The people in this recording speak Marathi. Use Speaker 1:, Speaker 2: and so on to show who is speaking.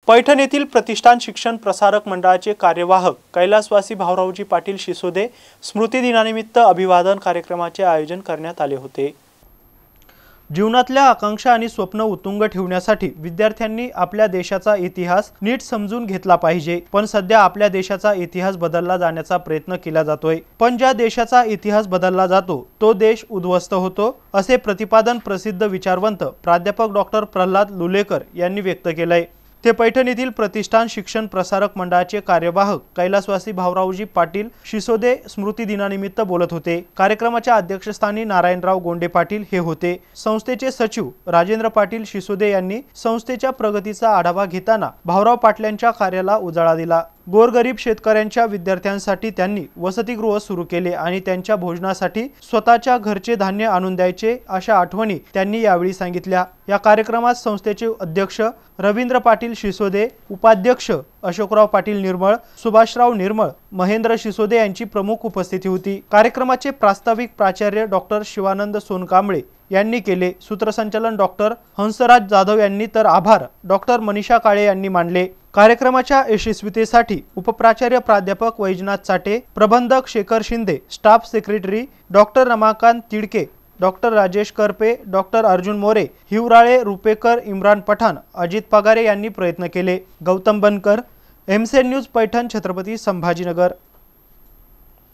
Speaker 1: पैठण येथील प्रतिष्ठान शिक्षण प्रसारक मंडळाचे कार्यवाहक कैलासवासी भाऊरावजी पाटील शिसोदे स्मृती दिनानिमित्त अभिवादन कार्यक्रमाचे आयोजन करण्यात आले होते। जीवनातल्या आकांक्षा आणि स्वप्न उत्तुंग ठेवण्यासाठी विद्यार्थ्यांनी आपल्या देशाचा इतिहास नीट समजून घेतला पाहिजे। पण सध्या आपल्या देशाचा इतिहास बदलला जाण्याचा प्रयत्न केला जातोय। पण ज्या देशाचा इतिहास बदलला जातो तो देश उद्ध्वस्त होतो, असे प्रतिपादन प्रसिद्ध विचारवंत प्राध्यापक डॉक्टर प्रल्हाद लुलेकर यांनी व्यक्त केलंय। ते पैठण येथील प्रतिष्ठान शिक्षण प्रसारक मंडळाचे कार्यवाहक कैलासवासी भाऊरावजी पाटील शिसोदे स्मृती दिनानिमित्त बोलत होते। कार्यक्रमाच्या अध्यक्षस्थानी नारायणराव गोंडे पाटील हे होते। संस्थेचे सचिव राजेंद्र पाटील शिसोदे यांनी संस्थेच्या प्रगतीचा आढावा घेताना भाऊराव पाटलांच्या कार्याला उजाळा दिला। गोरगरीब शेतकऱ्यांच्या विद्यार्थ्यांसाठी त्यांनी वसतिगृह सुरू केले आणि त्यांच्या भोजनासाठी स्वतःच्या घरचे धान्य आणून द्यायचे अशा आठवणी त्यांनी यावेळी सांगितल्या। या कार्यक्रमात संस्थेचे अध्यक्ष रवींद्र पाटील शिसोदे, उपाध्यक्ष अशोकराव पाटील निर्मळ, सुभाषराव निर्मळ, महेंद्र शिसोदे यांची प्रमुख उपस्थिती होती। कार्यक्रमाचे प्रास्ताविक प्राचार्य डॉक्टर शिवानंद सोनकांबळे यांनी केले। सूत्रसंचालन डॉक्टर हंसराज जाधव यांनी तर आभार डॉक्टर मनीषा काळे यांनी मानले। कार्यक्रमाच्या यशस्वीतेसाठी उपप्राचार्य प्राध्यापक वैजनाथ चाटे, प्रबंधक Shekhar Shinde, staff secretary doctor Ramakant Tidke, doctor Rajesh Karpe, doctor Arjun More, Hiwrale, Rupekar, Imran Pathan, Ajit Pagare यांनी प्रयत्न केले। गौतम बनकर, एमसेन न्यूज पैठण, छत्रपती संभाजीनगर।